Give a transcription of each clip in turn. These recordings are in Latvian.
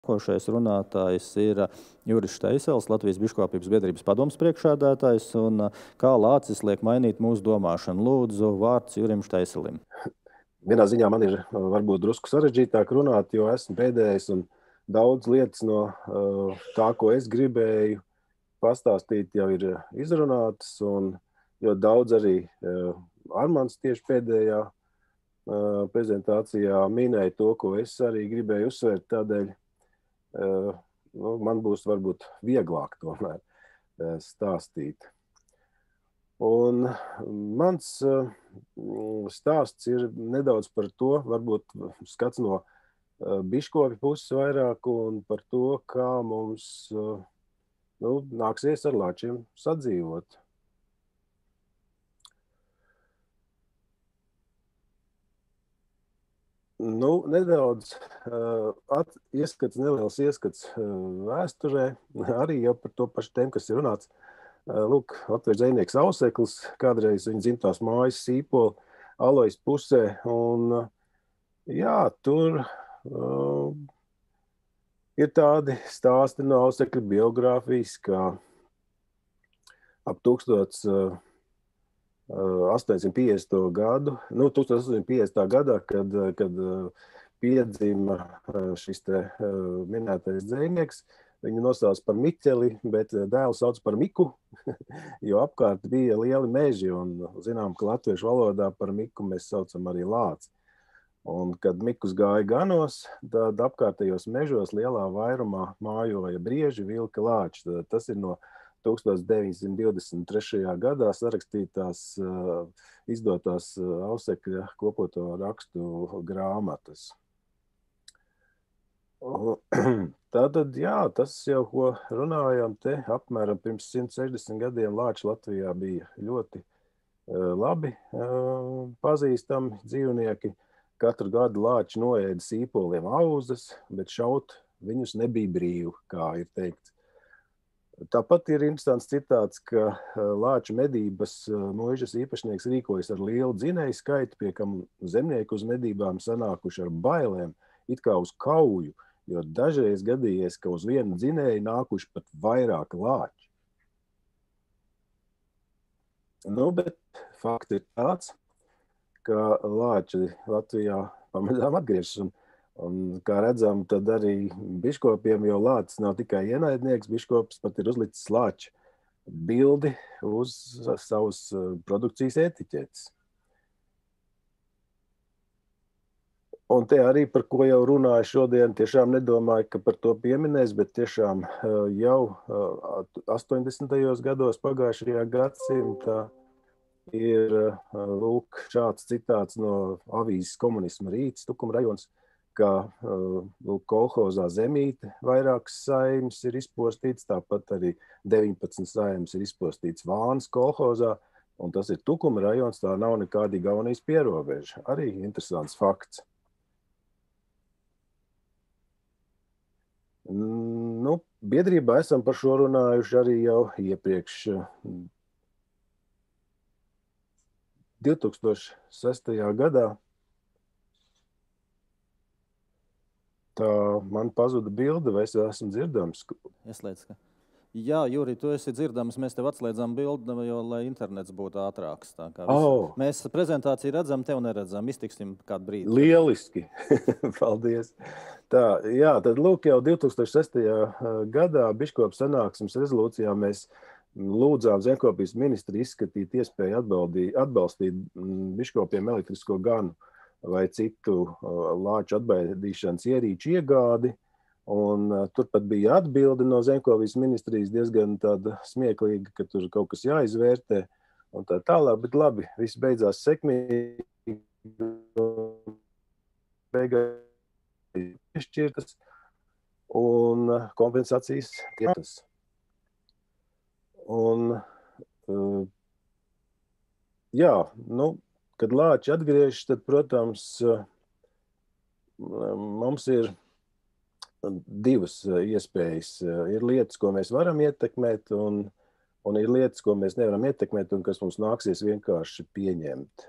Nākošais runātājs ir Juris Šteisels, Latvijas biškopības biedrības padomes priekšsēdētājs, un kā lācis liek mainīt mūsu domāšanu. Lūdzu, vārds Jurim Šteiselim. Vienā ziņā man ir varbūt drusku sarežģītāk runāt, jo esmu pēdējais un daudz lietas no tā, ko es gribēju pastāstīt, jau ir izrunātas, un jo daudz arī Armands tieši pēdējā prezentācijā minēja to, ko es arī gribēju uzsvērt, tādēļ man būs varbūt vieglāk tomēr stāstīt. Un mans stāsts ir nedaudz par to, varbūt skats no biškopi puses vairāk un par to, kā mums nāksies ar lāčiem sadzīvot. Nedaudz neliels ieskats vēsturē, arī jau par to pašu tēmu, kas ir runāts. Lūk, latviešu dzejnieks Auseklis, kādreiz viņa dzimtās mājas Sīpola Alojas pusē, un jā, tur ir tādi stāsti no Ausekļa biogrāfijas, kā ap 1850. gadu, 1850. gadā, kad piedzima šis te minētais dzejnieks, viņu nosauc par Miķeli, bet dēlu sauc par Miku, jo apkārt bija lieli meži, un zinām, ka latviešu valodā par Miku mēs saucam arī lāci. Un kad Mikus gāja ganos, tad apkārtējos mežos lielā vairumā mājoja brieži, vilki, lāči. Tas ir no 1923. gadā sarakstītās, izdotās Ausekļa kopoto rakstu grāmatas. Tātad, jā, tas jau, ko runājam te, apmēram pirms 160 gadiem lāči Latvijā bija ļoti labi pazīstami dzīvnieki. Katru gadu lāči noēda sīpoliem auzas, bet šaut viņus nebija brīvi, kā ir teikts. Tāpat ir interesants citāts, ka lāču medības mūžas īpašnieks rīkojas ar lielu dzinēju skaitu, pie kam zemnieki uz medībām sanākuši ar bailēm, it kā uz kauju, jo dažreiz gadījies, ka uz vienu dzinēju nākuši pat vairāk lāči. Bet fakts ir tāds, ka lāči Latvijā pamazām atgriežas. Un, kā redzam, tad arī biškopiem jau lācis nav tikai ienaidnieks, biškops pat ir uzlicis lāču bildi uz savas produkcijas etiķetes. Un te arī, par ko jau runāju šodien, tiešām nedomāju, ka par to pieminēs, bet tiešām jau 80. gados pagājušajā gadsimtā ir lūk šāds citāts no avīzes Komunisma rīts, Tukuma rajons, ka kolhozā Zemīte vairākas saeimas ir izpostīts, tāpat arī 19 saeimas ir izpostīts Vānas kolhozā, un tas ir Tukuma rajons, tā nav nekāda Igaunijas pierobeža. Arī interesants fakts. Biedrībā esam par šo runājuši arī jau iepriekš. 2006. gadā tā man pazuda bilde, vai es esmu dzirdams? Ieslēdz, ka... Jā, Juri, tu esi dzirdams, mēs tev atslēdzam bildi, jo, lai internets būtu ātrāks. Tā kā mēs prezentāciju redzam, tev neredzam, iztiksim kādu brīdi. Lieliski, paldies. Tā, jā, tad lūk, jau 2006. gadā biškopu sanāksmes rezolūcijā mēs lūdzām zemkopības ministri izskatīt iespēju atbalstīt biškopiem elektrisko ganu vai citu lāču atbaidīšanas ierīču iegādi. Un turpat bija atbilde no zemkopības ministrijas diezgan tāda smieklīga, ka tur kaut kas jāizvērtē un tā tālāk, bet labi, viss beidzās sekmīgi, beigās piešķirtas un kompensācijas tietas. Un jā, kad lāči atgriežas, tad, protams, mums ir divas iespējas. Ir lietas, ko mēs varam ietekmēt, un ir lietas, ko mēs nevaram ietekmēt, un kas mums nāksies vienkārši pieņemt.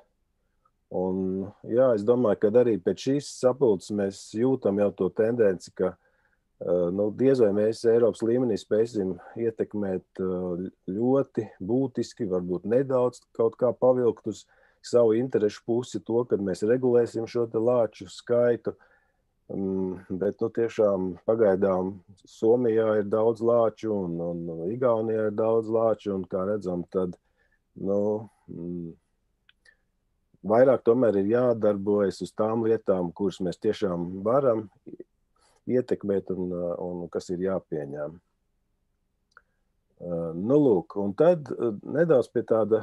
Un, jā, es domāju, ka arī pēc šīs sapulces mēs jūtam jau to tendenci, ka Nu, diez vai mēs Eiropas līmenī spēsim ietekmēt ļoti būtiski, varbūt nedaudz kaut kā pavilkt uz savu interešu pusi to, kad mēs regulēsim šo te lāču skaitu. Bet nu, tiešām pagaidām Somijā ir daudz lāču un Igaunijā ir daudz lāču, un kā redzam, tad vairāk tomēr ir jādarbojas uz tām lietām, kuras mēs tiešām varam ietekmēt un kas ir jāpieņem. Nu, lūk, un tad nedaudz pie tāda,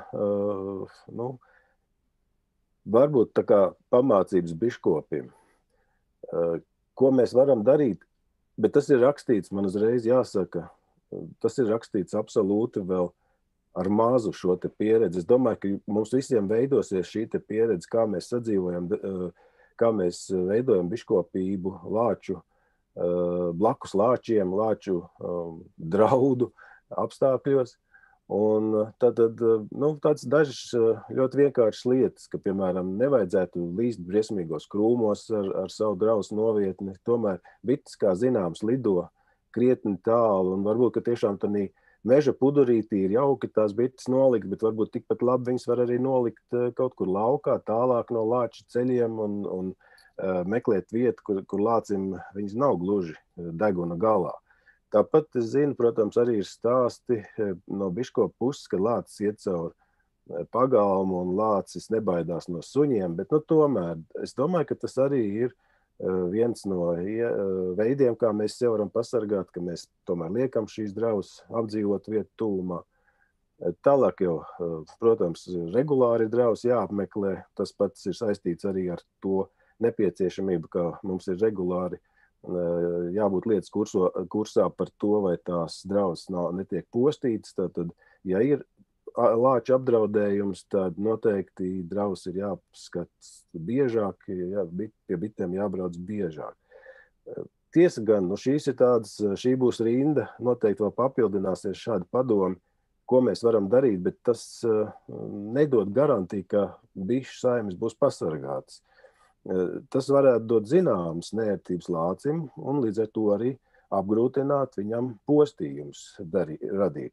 varbūt tā kā pamācības biškopim. Ko mēs varam darīt, bet tas ir rakstīts, man uzreiz jāsaka, tas ir rakstīts absolūti vēl ar mazu šo te pieredzi. Es domāju, ka mums visiem veidosies šī te pieredze, kā mēs sadzīvojam, kā mēs veidojam biškopību lāču, blakus lāčiem, lāču draudu apstākļos. Un tāds dažas ļoti vienkāršas lietas, ka, piemēram, nevajadzētu līst briesmīgos krūmos ar savu drausu novietni. Tomēr bites, kā zināms, lido krietni tālu, un varbūt, ka tiešām tādā meža pudurītī ir jauki tās bites nolikt, bet varbūt tikpat labi viņas var arī nolikt kaut kur laukā, tālāk no lāču ceļiem un meklēt vietu, kur lācim viņas nav gluži deguna galā. Tāpat es zinu, protams, arī ir stāsti no biškopa puses, ka lācis iet caur pagalmu un lācis nebaidās no suņiem, bet tomēr es domāju, ka tas arī ir viens no veidiem, kā mēs sev varam pasargāt, ka mēs tomēr liekam šīs drausas apdzīvot vietu tuvumā. Tālāk jau, protams, regulāri drausas jāapmeklē, tas pats ir saistīts arī ar to nepieciešamību, ka mums ir regulāri jābūt lietas kursā par to, vai tās drausas netiek postītas. Tātad, ja ir lāča apdraudējums, tad noteikti drausas ir jāapskats biežāk, pie bitēm jābrauc biežāk. Tiesa gan, šī būs rinda, noteikti vēl papildināsies šādi padomi, ko mēs varam darīt, bet tas nedod garantiju, ka bišu saimes būs pasargātas. Tas varētu dot zināmas neērtības lācim un līdz ar to arī apgrūtināt viņam postījums radīt.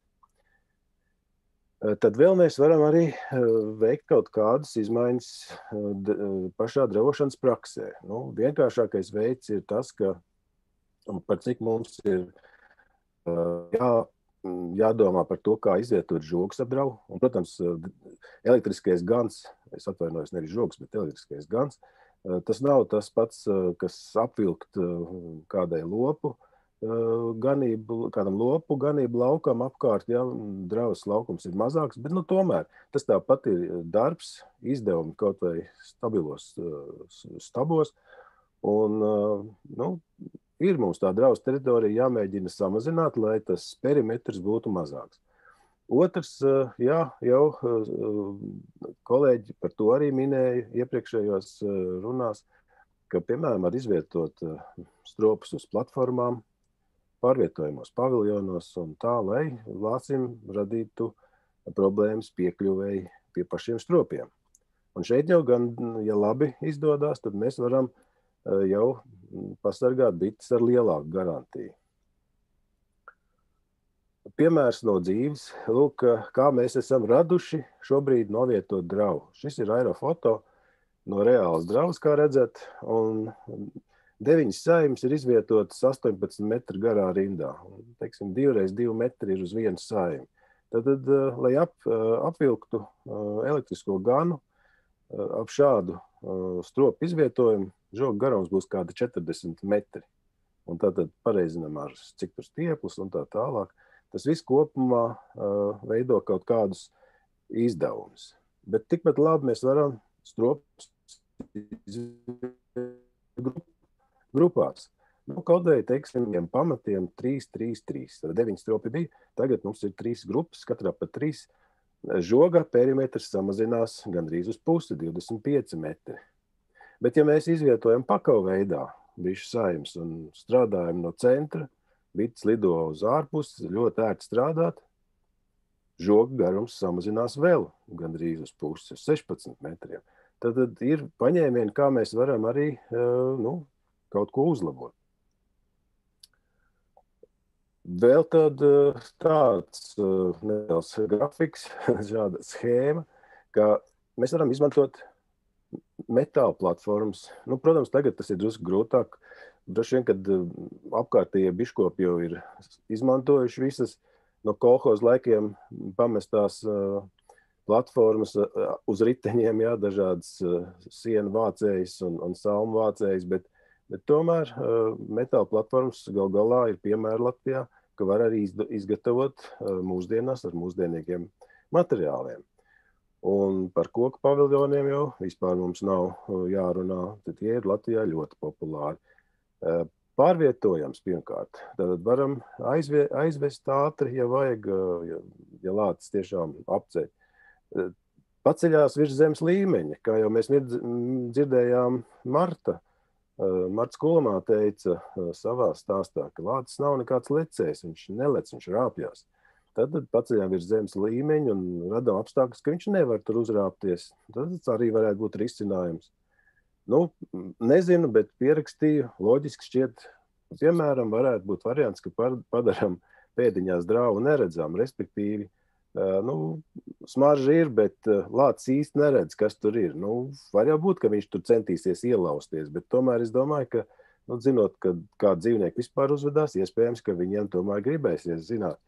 Tad vēl mēs varam arī veikt kaut kādas izmaiņas pašā draušanas praksē. Vienkāršākais veids ir tas, ka par cik mums ir jādomā par to, kā izvietot žogus ap draugu. Un, protams, elektriskais gans, es atvainojos, nevis žogs, bet elektriskais gans, tas nav tas pats, kas apvilkt kādai kādam lopu ganību laukam apkārt, ja drausas laukums ir mazāks, bet tomēr tas tāpat ir darbs, izdevumi kaut vai stabilos stabos, un ir mums tā drausa teritorija jāmēģina samazināt, lai tas perimetrs būtu mazāks. Otrs, jau kolēģi par to arī minēja iepriekšējos runās, ka, piemēram, var izvietot stropus uz platformām, pārvietojumos paviljonos un tā, lai lācim radītu problēmas piekļuvēji pie pašiem stropiem. Un šeit jau gan, ja labi izdodās, tad mēs varam jau pasargāt bites ar lielāku garantiju. Piemērs no dzīves, lūk, kā mēs esam raduši šobrīd novietot draugu. Šis ir aerofoto no reālas draugas, kā redzat, un 9 saimes ir izvietotas 18 metru garā rindā. Teiksim, 2x2 metri ir uz vienu saimi. Tad, lai apvilktu elektrisko ganu ap šādu stropu izvietojumu, žoga garums būs kādi 40 metri. Un tātad pareizinām ar cik tur stieplis un tā tālāk. Tas viss kopumā veido kaut kādus izdevumus. Bet tikpat labi mēs varam stropus grupās. Kaut vai, teiksim, pamatiem 3, 3, 3. Tad 9 stropi bija, tagad mums ir 3 grupas, katrā pa 3. Žoga perimetrs samazinās gandrīz uz pusi, 25 metri. Bet ja mēs izvietojam pakau veidā bišu saimes un strādājam no centra, bites lido uz ārpusi, ļoti ērti strādāt, žoga garums samazinās vēl gandrīz uz pusi, uz 16 metriem. Tad ir paņēmieni, kā mēs varam arī kaut ko uzlabot. Vēl tad tāds neliels grafiks, šāda schēma, ka mēs varam izmantot metāla platformas. Nu, protams, tagad tas ir drusku grūtāk. Droši vien, kad apkārtējie biškopi jau ir izmantojuši visas no kolhoza laikiem pamestās platformas uz riteņiem, jā, dažādas sienu vācējas un salmu vācējas, bet tomēr metāla platformas gal galā ir piemēra Latvijā, ka var arī izgatavot mūsdienās ar mūsdienīgiem materiāliem. Un par koku paviljoniem jau vispār mums nav jārunā, tad tie ir Latvijā ļoti populāri. Pārvietojams pirmkārt, tad varam aizvest ātri, ja vajag, ja lācis tiešām apceļ. Paceļās virs zemes līmeņa, kā jau mēs dzirdējām Marts Kulamā teica savā stāstā, ka lācis nav nekāds lecējs, viņš nelec, viņš rāpjās. Tad paceļām virs zemes līmeņa un radām apstākļus, ka viņš nevar tur uzrāpties. Tad arī varētu būt risinājums. Nu, nezinu, bet pierakstīju, loģiski šķiet, piemēram, varētu būt variants, ka padaram pēdiņās drāvu neredzām, respektīvi, smarža ir, bet lācis īsti neredz, kas tur ir. Nu, var jau būt, ka viņš tur centīsies ielausties, bet tomēr es domāju, ka, zinot, ka kā dzīvnieki vispār uzvedās, iespējams, ka viņiem tomēr gribēsies zināt,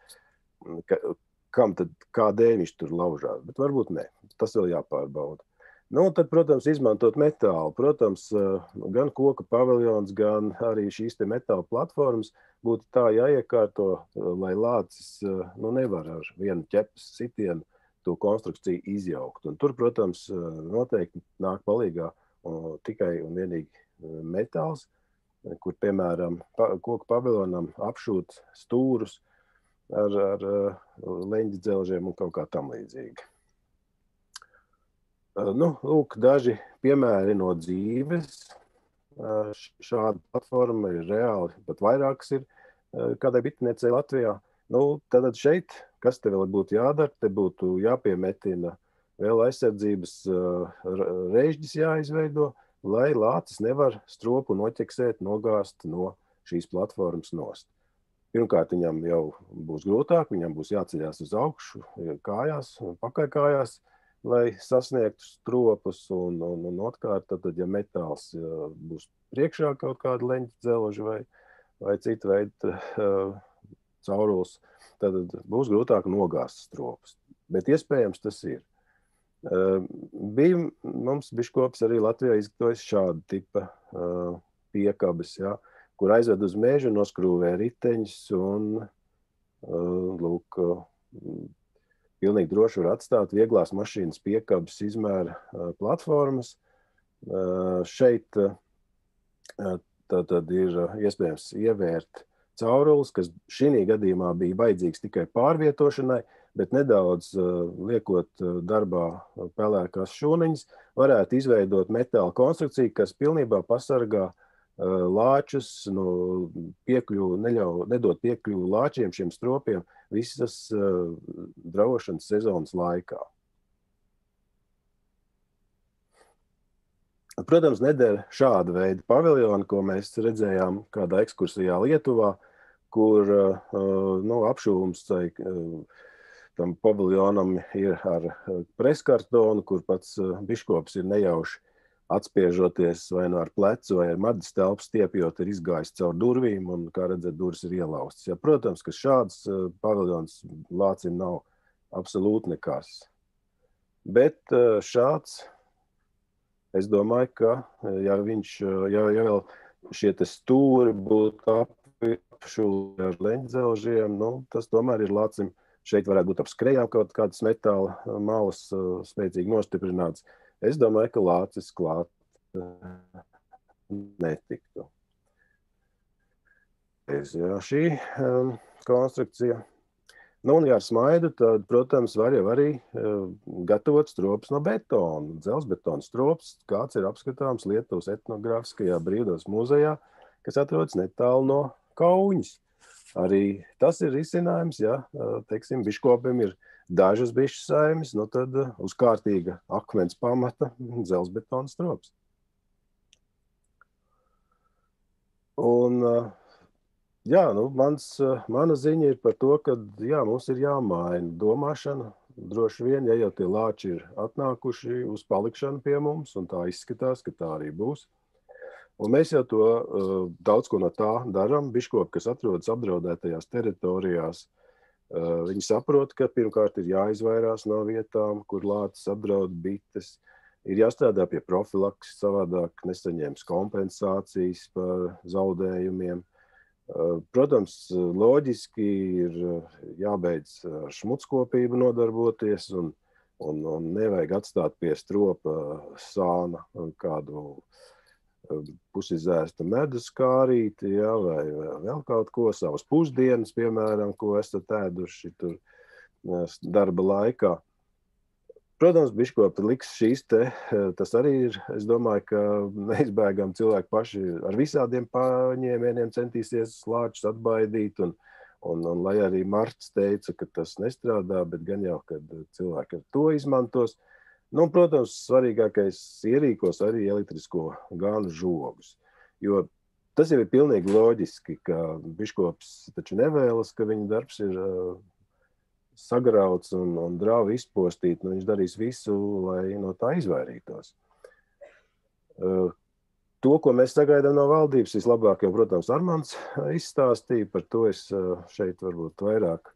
kādēļ viņš tur laužās, bet varbūt ne. Tas vēl jāpārbauda. Nu, tad, protams, izmantot metālu. Protams, gan koka paviljons, gan arī šīs te metāla platformas būtu tā jāiekārto, lai lācis nevar ar vienu ķepas sitienu to konstrukciju izjaukt. Un tur, protams, noteikti nāk palīgā tikai un vienīgi metāls, kur, piemēram, koka paviljonam apšūt stūrus ar leņķa dzelžiem un kaut kā tam līdzīgi. Lūk, daži piemēri no dzīves. Šāda platforma ir reāli, pat vairākas ir kādai bitniecei Latvijā. Tad šeit, kas te vēl būtu jādara, te būtu jāpiemetina vēl aizsardzības režģis jāizveido, lai lācis nevar stropu noķeksēt, nogāzt no šīs platformas nost. Pirmkārt, viņam jau būs grūtāk, viņam būs jāceļās uz augšu, kājās, pakaļkājās, lai sasniegtu stropus, un otrkārt, tad, ja metāls būs priekšā kaut kāda leņķa dzelža vai cita veida caurulis, tad būs grūtāk nogāzt stropus. Bet iespējams tas ir. Bija mums biškops arī Latvijā izgatavojis šādu tipa piekabes, ja, kur aizved uz mežu, noskrūvē riteņus un, lūk, pilnīgi droši var atstāt vieglās mašīnas piekabes izmēra platformas. Šeit tad ir iespējams ievērt caurulis, kas šī gadījumā bija vajadzīgs tikai pārvietošanai, bet nedaudz liekot darbā pelēkās šūniņas, varētu izveidot metāla konstrukciju, kas pilnībā pasargā lāčus, nedod piekļuvu lāčiem, šiem stropiem, visas draušanas sezonas laikā. Protams, neder šāda veida paviljoni, ko mēs redzējām kādā ekskursijā Lietuvā, kur apšūvums tam paviljonam ir ar preskartonu, kur pats biškops ir nejauši atspiežoties vai ar plecu vai ar madas telpu stiepjot, ir izgājis caur durvīm un, kā redzat, durvis ir ielaustas. Ja, protams, ka šāds paviljons lācim nav absolūti nekas. Bet šāds, es domāju, ka ja vēl šie te stūri būtu apšūti ar leņķdzelžiem, tas tomēr ir lācim. Šeit varētu būt ap skrejām kaut kādas metāla malas spēcīgi nostiprināts. Es domāju, ka lācis klāt netiktu. Jā, šī konstrukcija. Un, ja ar smaidu, tad, protams, var jau arī gatavot stropus no betona. Dzelzbetona strops, kāds ir apskatāms Lietuvas etnogrāfiskajā brīvdabas muzejā, kas atrodas netālu no Kauņas. Arī tas ir risinājums, ja, teiksim, biškopiem ir dažas bišķu saimes, tad uz kārtīga akmens pamata dzelzbetona strops. Un Jā, mana ziņa ir par to, ka jā, mums ir jāmaina domāšana. Droši vien, ja jau tie lāči ir atnākuši uz palikšanu pie mums, un tā izskatās, ka tā arī būs. Un mēs jau to daudz ko no tā darām. Biškopi, kas atrodas apdraudētajās teritorijās, viņi saprot, ka pirmkārt ir jāizvairās no vietām, kur lācis apdraud bites. Ir jāstrādā pie profilakses, savādāk nesaņems kompensācijas par zaudējumiem. Protams, loģiski ir jābeidz ar šmutskopību nodarboties un nevajag atstāt pie stropa sāna kādu pusizēsta medus kārīti, ja, vai vēl kaut ko, savas pusdienas, piemēram, ko esat ēduši tur darba laikā. Protams, biškopi liks šīs tas arī ir, es domāju, ka neizbēgam cilvēki paši ar visādiem paņēmieniem centīsies lāčus atbaidīt, un lai arī Marts teica, ka tas nestrādā, bet gan jau, kad cilvēki ar to izmantos. Nu, protams, svarīgākais ierīkos arī elektrisko gānu žogus, jo tas jau ir pilnīgi loģiski, ka biškops taču nevēlas, ka viņa darbs ir sagrauts un drāvi izpostīt, viņš darīs visu, lai no tā izvairītos. To, ko mēs sagaidām no valdības, vislabāk jau, protams, Armands izstāstīja, par to es šeit varbūt vairāk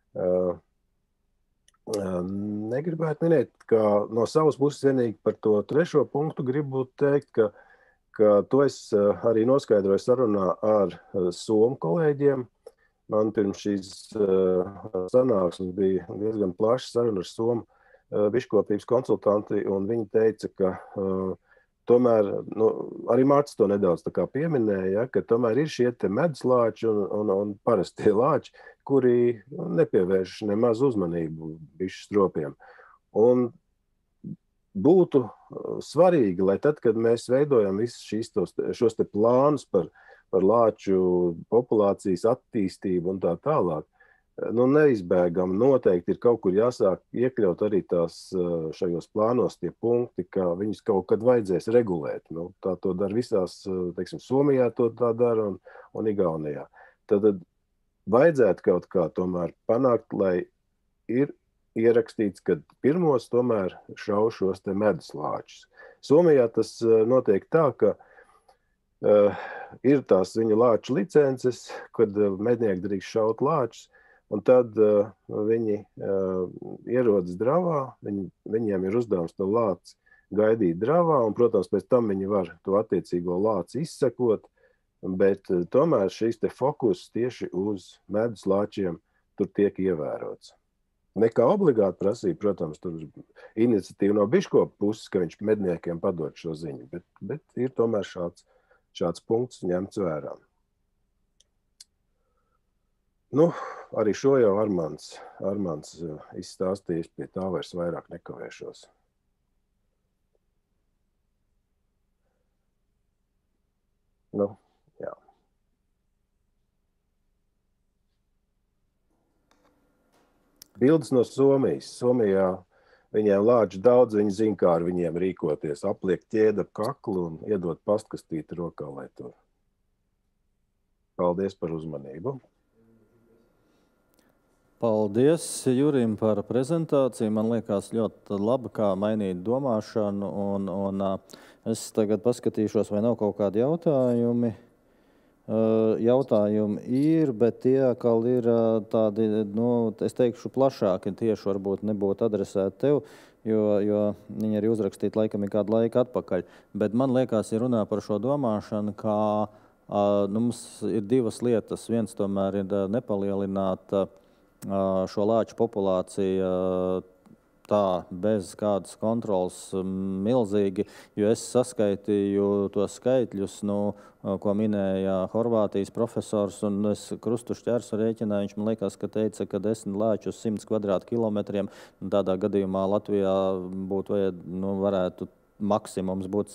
negribētu minēt, ka no savas puses vienīgi par to trešo punktu gribu teikt, ka to es arī noskaidroju sarunā ar somu kolēģiem. Man pirms šīs sanāksmes bija diezgan plaša saruna ar somu biškopības konsultanti, un viņi teica, ka tomēr, arī Mārts to nedaudz tā kā pieminēja, ka tomēr ir šie te meduslāči un parastie lāči, kuri nepievērš nemaz uzmanību bišu stropiem. Un būtu svarīgi, lai tad, kad mēs veidojam visus šos te plānus par lāču populācijas attīstību un tā tālāk, neizbēgam noteikti ir kaut kur jāsāk iekļaut arī šajos plānos tie punkti, ka viņus kaut kad vajadzēs regulēt. Tā to dara visās, teiksim, Somijā to tā dara un Igaunijā. Tad vajadzētu kaut kā tomēr panākt, lai ir ierakstīts, ka pirmos tomēr šauj šos te meduslāčus. Somijā tas notiek tā, ka ir tās viņa lāču licences, kad mednieki drīkst šaut lāčus, un tad viņi ierodas dravā, viņiem ir uzdevums to lāci gaidīt dravā, un, protams, pēc tam viņi var to attiecīgo lāci izsekot, bet tomēr šīs te fokus tieši uz meduslāčiem tur tiek ievērots. Nekā obligāti prasīja, protams, tur iniciatīva no biškopa puses, ka viņš medniekiem padod šo ziņu, bet ir tomēr šāds punkts ņemts vērā. Arī šo jau Armands izstāstījis, pie tā vairs vairāk nekavēšos. Jā. Bildes no Somijas. Somijā viņiem lāču daudz, viņi zina, kā ar viņiem rīkoties, apliek ķēdi ap kaklu un iedot pastkastīti rokā, lai tur. Paldies par uzmanību. Paldies Jurim par prezentāciju. Man liekas ļoti labi, kā mainīt domāšanu, un es tagad paskatīšos, vai nav kaut kādi jautājumi. Jautājumi ir, bet tie atkal ir tādi, es teikšu, plašāki, tieši varbūt nebūtu adresēti tev, jo viņi arī uzrakstīti laikam ir kādu laiku atpakaļ. Bet man liekas, ja runā par šo domāšanu, kā mums ir divas lietas. Viens tomēr ir nepalielināt šo lāču populāciju tā, bez kādas kontrolas milzīgi, jo es saskaitīju tos skaitļus, ko minēja Horvātijas profesors, un es krustu šķērsu rēķināju, viņš man liekas, ka teica, ka 10 lāči uz 100 kvadrātkilometriem, tādā gadījumā Latvijā varētu maksimums būtu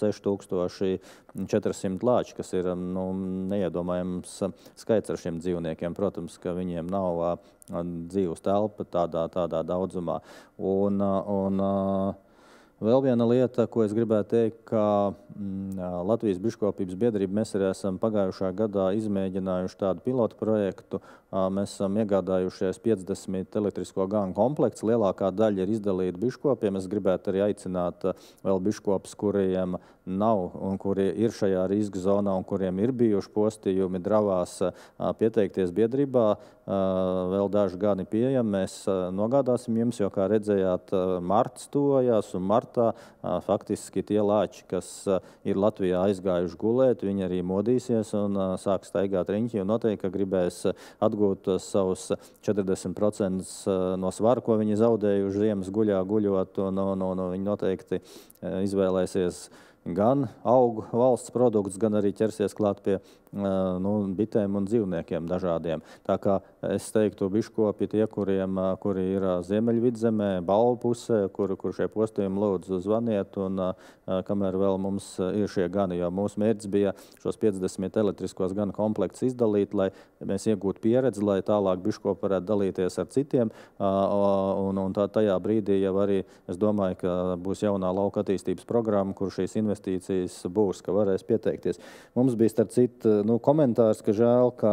6400 lāči, kas ir neiedomājams skaits ar šiem dzīvniekiem. Protams, ka viņiem nav dzīves telpa tādā daudzumā. Vēl viena lieta, ko es gribētu teikt, ka Latvijas biškopības biedrība mēs arī esam pagājušā gadā izmēģinājuši tādu pilotu projektu. Mēs esam iegādājušies 50 elektrisko gānu komplekts. Lielākā daļa ir izdalīta biškopiem. Es gribētu arī aicināt vēl biškopus, kuriem nav un kuri ir šajā riska zonā un kuriem ir bijuši postījumi Dravās, pieteikties biedrībā. Vēl daži gani pieejami. Mēs nogādāsim jums, jo, kā redzējāt, marts tojās un martā faktiski tie lāči, kas ir Latvijā aizgājuši gulēt, viņi arī modīsies un sāks staigāt riņķi, un noteikti, ka gribēs atgūt savus 40% no svara, ko viņi zaudējuši ziemas guļā guļot, un viņi noteikti izvēlēsies gan augu valsts produkts, gan arī ķersies klāt pie bitēm un dzīvniekiem dažādiem. Tā kā es teiktu, biškopi tie, kuri ir Ziemeļvidzemē, Balvu pusē, kur šie postījumi lūdzu zvaniet, un kamēr vēl mums ir šie gani, jo mūsu mērķis bija šos 50 elektriskos ganu komplektus izdalīt, lai mēs iegūtu pieredzi, lai tālāk biškopi varētu dalīties ar citiem, un tajā brīdī jau arī, es domāju, ka būs jaunā lauka attīstības programma, kur šīs investīcijas būs, ka varēs pieteikties. Mums bija starp citu komentārs, ka žēl, ka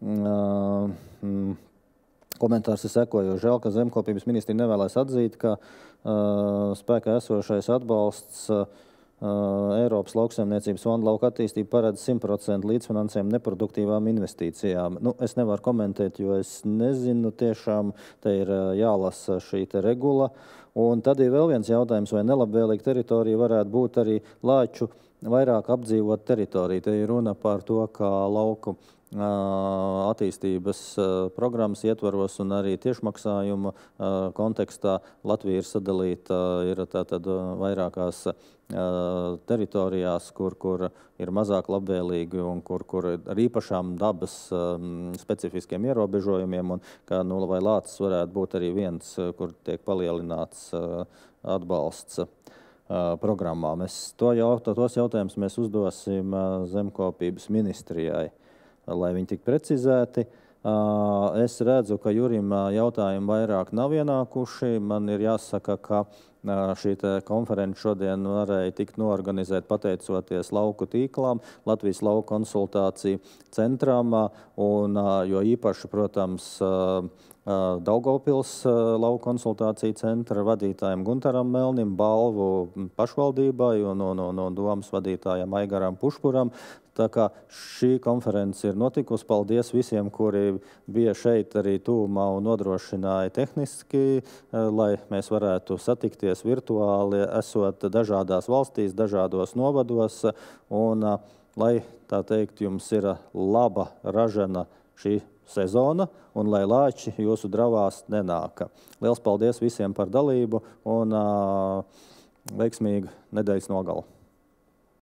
komentārs ir sekojošs. Žēl, ka Zemkopības ministrija nevēlēs atzīt, ka spēkā esošais atbalsts Eiropas lauksaimniecības fonda lauka attīstība paredz 100% līdzfinansējumu neproduktīvām investīcijām. Es nevaru komentēt, jo es nezinu tiešām, te ir jālasa šī te regula. Un tad ir vēl viens jautājums, vai nelabvēlīga teritorija varētu būt arī lāču vairāk apdzīvot teritoriju. Te ir runa par to, ka lauku attīstības programmas ietvaros un arī tiešmaksājuma kontekstā Latvija ir sadalīta tātad vairākās teritorijās, kur ir mazāk labvēlīgi un kur ar īpašām dabas specifiskiem ierobežojumiem, un kā vai lācis varētu būt arī viens, kur tiek palielināts atbalsts programmā. Tos jautājumus mēs uzdosim Zemkopības ministrijai, lai viņi tik precizēti. Es redzu, ka Jurim jautājumi vairāk nav ienākuši. Man ir jāsaka, ka šī konference šodien varēja tikt noorganizēt pateicoties lauku tīklām, Latvijas lauku konsultāciju centrām, un jo īpaši, protams, Daugavpils lauku konsultāciju centra vadītājiem Guntaram Melnim, Balvu pašvaldībai un domas vadītājiem Aigaram Pušpuram. Tā kā šī konference ir notikusi, paldies visiem, kuri bija šeit arī tūmā un nodrošināja tehniski, lai mēs varētu satikties virtuāli, esot dažādās valstīs, dažādos novados, un lai, tā teikt, jums ir laba, ražana šī sezona, un lai lāči jūsu dravās nenāka. Liels paldies visiem par dalību un veiksmīgu nedēļas nogalu!